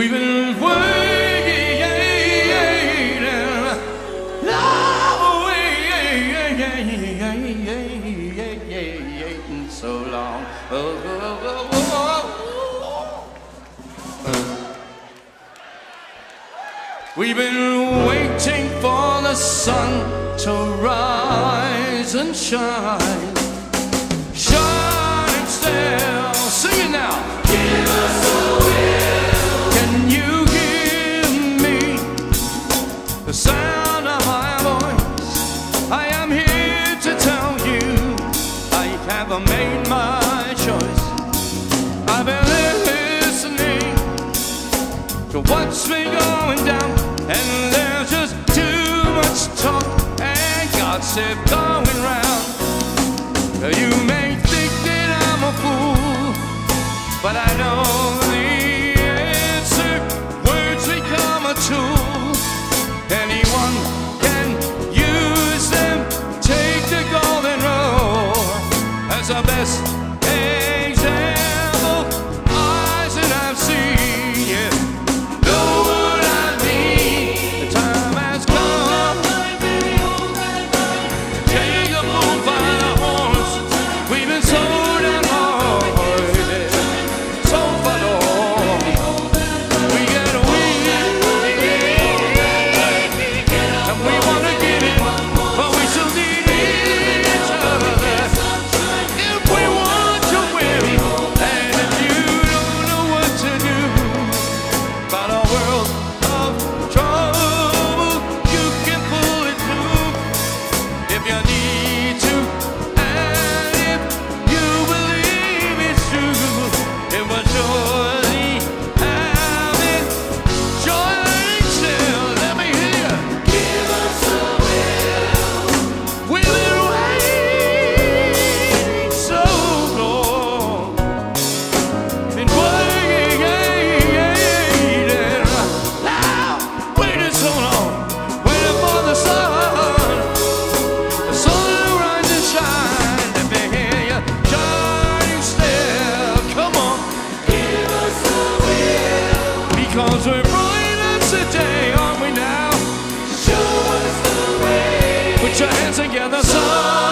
We've been waiting so long. We've been waiting for the sun to rise and shine, shining still. Sing it now. Give us a will. Can you hear me? The sound of my voice. I am here to tell you I have made my choice. I've been listening to what's been going down, and there's just too much talk and gossip going round. You may think that I'm a fool, but I know the answer. Words become a tool. Anyone can use them. Take the golden rule as the best example eyes that I've seen. Yeah. Know what I mean? The time has come. Take a bull by the horns. We've been so damn hard, so far long. We get a win, and we want to get it, but we still need each other. If we want to win, and if you don't know what to do about a world of trouble, you can pull it through if you need to, and if you believe it's true. It will surely happen. Surely still. Let me hear you. Give us a will. We've been waiting so long. Been waiting now, waiting so long, waiting for the sun to rise and shine. Let me hear you shining still. Come on, give us a will, because we're bright as the day, aren't we now? Show us the way. Put your hands together, son.